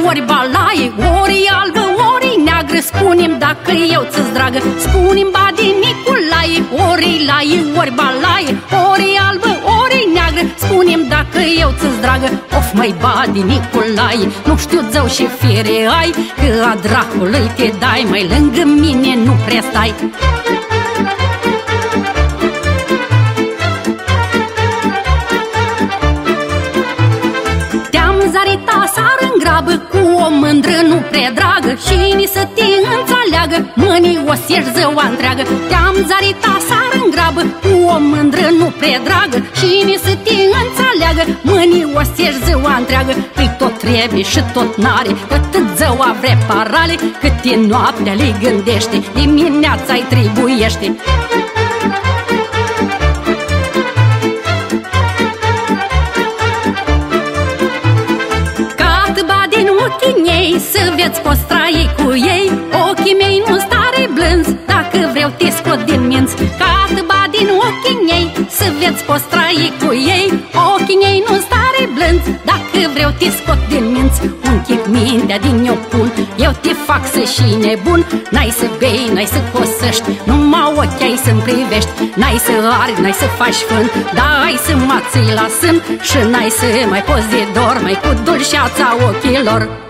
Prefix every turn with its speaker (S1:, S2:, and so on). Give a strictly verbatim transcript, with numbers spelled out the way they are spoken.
S1: ori balaie, ori albă, ori neagră. Spune-mi dacă eu ți-s dragă, spune-mi badi Nicolae, ori laie, ori balaie, ori albă, ori neagră. Spune-mi dacă eu ți-s dragă, of măi badi Nicolae. Nu știu zău și fiere ai, că a dracului te dai, mai lângă mine nu prea stai. Sară-n grabă cu o mândră nu prea dragă, și ni să te înțeleagă, mâini o să-și zăua întreagă. Te-am zarita sară-n grabă cu o mândră nu prea dragă, și ni să te înțeleagă, mâini o să-și zăua întreagă. Îi tot trebuie și tot n-are, cât zăua vrea parale, câte noaptea le gândește, dimineața-i trebuiește. Să veți postraie cu ei, ochii mei nu stare blânzi, dacă vreau te scot din minți. Ca ba din ochii mei, să veți postraie cu ei, ochii mei nu stare blânzi, dacă vreau te scot din minți. Un chip mintea din eu pun, eu te fac să și nebun. N-ai să bei, n-ai să cosăști, numai ochi ai să-mi privești. N-ai să argi, n-ai să faci fân, dar ai să mă ții la sân, și n-ai să mai poți de dor, mai cu dulceața ochilor.